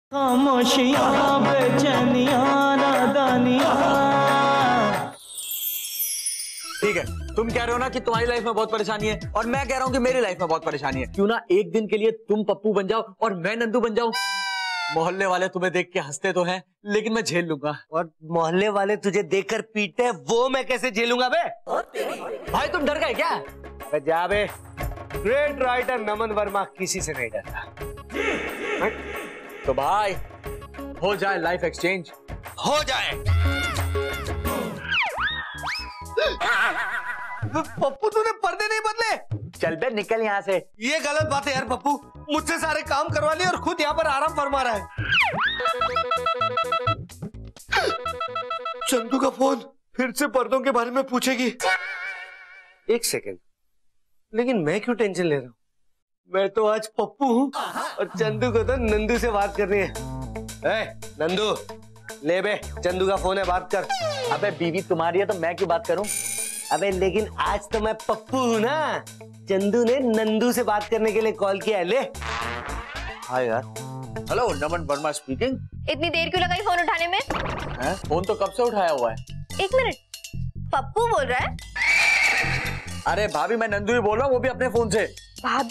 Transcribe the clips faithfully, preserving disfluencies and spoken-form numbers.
खामोशियां बेचैनियां नादानियां। ठीक है, तुम कह रहे हो ना कि तुम्हारी लाइफ में बहुत परेशानी है और मैं कह रहा हूँ कि मेरी लाइफ में बहुत परेशानी है। क्यों ना एक दिन के लिए तुम पप्पू बन जाओ और मैं नंदू बन जाऊं। मोहल्ले वाले तुम्हें देख के हंसते तो हैं, लेकिन मैं झेल लूंगा। और मोहल्ले वाले तुझे देखकर पीटते हैं, वो मैं कैसे झेलूंगा बे? भाई तुम डर गए क्या? बे जा बे, ग्रेट राइटर नमन वर्मा किसी से नहीं डरता। तो भाई हो जाए लाइफ एक्सचेंज। हो जाए। पप्पू तूने पर्दे नहीं बदले? चल बे निकल यहाँ से। ये गलत बात है यार पप्पू, मुझसे सारे काम करवा लिए और खुद यहाँ पर आराम फरमा रहा है। चंदू का फोन फिर से पर्दों के बारे में पूछेगी। एक सेकंड, लेकिन मैं क्यों टेंशन ले रहा हूँ? मैं तो आज पप्पू हूँ और चंदू को तो नंदू से बात करनी है। ए, नंदू ले बे, चंदू का फोन है, बात कर। अबे बीवी तुम्हारी है तो मैं क्यों बात करूं? अबे लेकिन आज तो मैं पप्पू हूँ ना। चंदू ने नंदू से बात करने के लिए कॉल किया है, ले। हाँ यार। Hello, Naman Varma speaking. इतनी देर क्यों लगाई फोन उठाने में? है? फोन तो कब से उठाया हुआ है। एक मिनट, पप्पू बोल रहा है? अरे भाभी मैं नंदू ही बोल रहा हूँ, वो भी अपने फोन से। भाभी?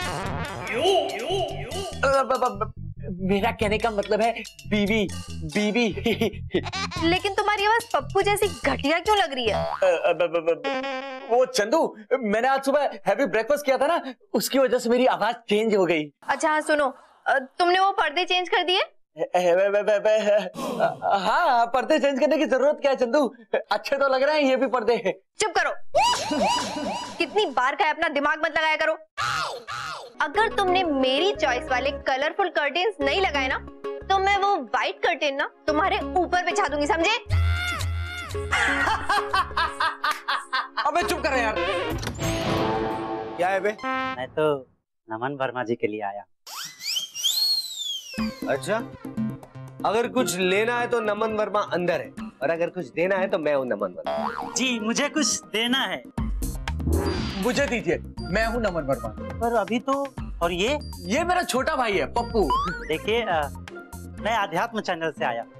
मेरा कहने का मतलब है बीवी बीवी। लेकिन तुम्हारी आवाज पप्पू जैसी घटिया क्यों लग रही है? वो चंदू, मैंने आज सुबह हैवी ब्रेकफास्ट किया था ना, उसकी वजह से मेरी आवाज चेंज हो गई। अच्छा हाँ सुनो, तुमने वो पर्दे चेंज कर दिए? हाँ, पर्दे चेंज करने की जरूरत क्या है चंदू, अच्छे तो लग रहे हैं ये भी पर्दे। चुप करो। कितनी बार कहा अपना दिमाग मत लगाया करो। अगर तुमने मेरी चॉइस वाले कलरफुल कर्टेन्स नहीं लगाए ना, तो मैं वो व्हाइट कर्टेन ना तुम्हारे ऊपर बिछा दूंगी, समझे? अबे चुप कर यार। क्या है बे? मैं तो नमन वर्मा जी के लिए आया। अच्छा, अगर कुछ लेना है तो नमन वर्मा अंदर है, और अगर कुछ देना है तो मैं हूँ नमन वर्मा। जी मुझे कुछ देना है। मुझे दीजिए, मैं हूँ नमन वर्मा। पर अभी तो, और ये ये मेरा छोटा भाई है पप्पू। देखिए, मैं आध्यात्म चैनल से आया।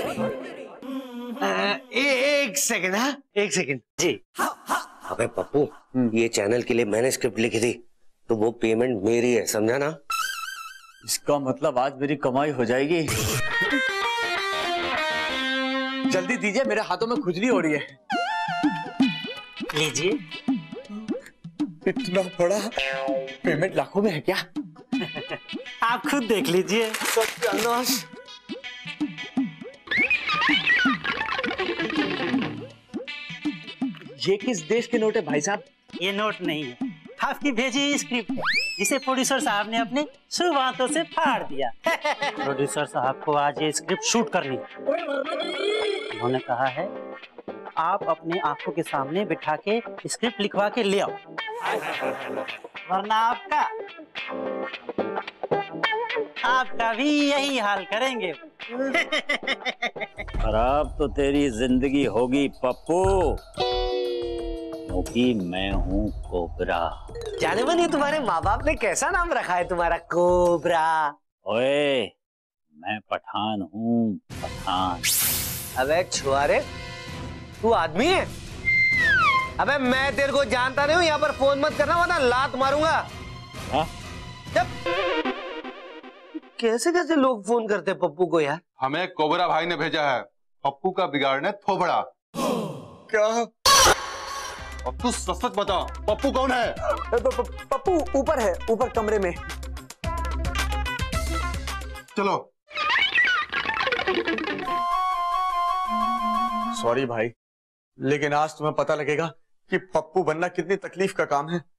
ए, एक सेकंड, हाँ एक सेकंड जी। अबे पप्पू, ये चैनल के लिए मैंने स्क्रिप्ट लिखी थी, तो वो पेमेंट मेरी है, समझा ना? इसका मतलब आज मेरी कमाई हो जाएगी। जल्दी दीजिए, मेरे हाथों में खुजली हो रही है। लीजिए। इतना बड़ा पेमेंट लाखों में है क्या? आप खुद देख लीजिए। सत्यानाश। ये किस देश के नोट है भाई साहब? ये नोट नहीं है, आपकी भेजी स्क्रिप्ट है, जिसे प्रोड्यूसर साहब ने अपने शुभ हाथों से फाड़ दिया। प्रोड्यूसर साहब को आज ये स्क्रिप्ट शूट करनी है। उन्होंने कहा है आप अपने आंखों के सामने बिठा के स्क्रिप्ट लिखवा के ले आओ, वरना आपका आपका भी यही हाल करेंगे। खराब तो तेरी जिंदगी होगी पप्पू, क्योंकि मैं हूँ कोबरा। जाने मन, ये तुम्हारे माँ बाप ने कैसा नाम रखा है तुम्हारा, कोबरा? ओए, मैं पठान हूँ, पठान। अबे छुआरे, तू आदमी है? अबे मैं तेरे को जानता नहीं हूँ, यहाँ पर फोन मत करना वरना लात मारूंगा। हाँ? जब कैसे कैसे लोग फोन करते पप्पू को यार? हमें कोबरा भाई ने भेजा है, पप्पू का बिगाड़ने थोबड़ा। क्या? अब तू सच सच बता, पप्पू कौन है? पप्पू ऊपर है, ऊपर कमरे में। चलो। सॉरी भाई, लेकिन आज तुम्हें पता लगेगा कि पप्पू बनना कितनी तकलीफ का काम है।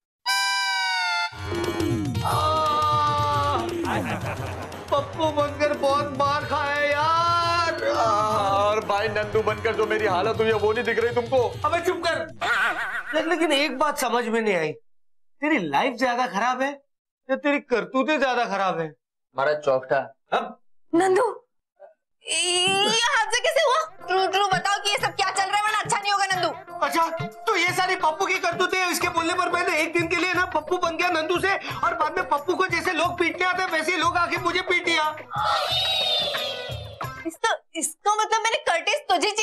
पप्पू बनकर बहुत मार खाया यार। और भाई नंदू बनकर जो मेरी हालत हुई है वो नहीं दिख रही तुमको? अबे चुप कर। लेकिन एक बात समझ में नहीं आई, तेरी लाइफ ज्यादा खराब है या तेरी करतूतें ज्यादा खराब है? हमारा चौकटा। अब नंदू, ये हादसा कैसे हुआ? ट्रू ट्रू बताओ कि ये सब क्या चल रहा है, वरना अच्छा नहीं होगा नंदू। अच्छा, तो ये सारी पप्पू की करतूतें, इसके बोलने पर मैंने एक दिन के लिए ना पप्पू बन गया नंदू से, और बाद में पप्पू को जैसे लोग पीटने आते वैसे लोग आके मुझे पीट दिया।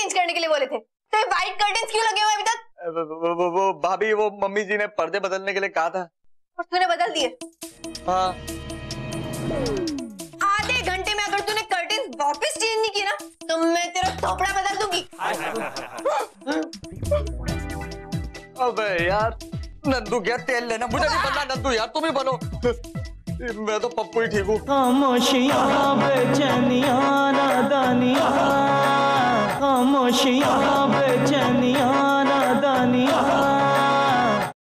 चेंज करने के लिए बोले थे, तो ये व्हाइट कर्टेन्स क्यों लगे हुए अभी तक? वो, वो, वो भाभी, वो मम्मी जी ने पर्दे बदलने के लिए कहा था और तूने बदल दिए? हाँ। आधे घंटे में अगर तूने कर्टेन्स वापस चेंज नहीं किए ना, तो मैं तेरा थोपड़ा बदल दूंगी। अबे यार, नंदू क्या तेल लेना, मुझे नहीं बनना नंदू यार, तुम ही बनो। मैं तो पप्पू ही ठीक हूँ। खामोशियाँ बेचैनियाँ नादानियाँ, खामोशियाँ बेचैनियाँ